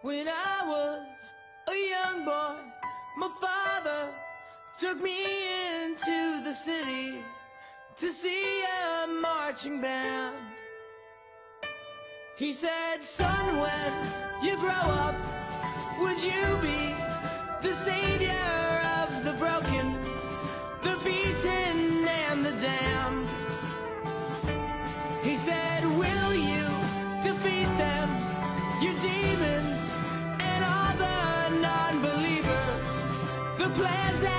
When I was a young boy, my father took me into the city to see a marching band. He said, son, when you grow up, would you be the savior of the broken, the beaten and the damned? He said, will you defeat them, your demons and all the non-believers, the plans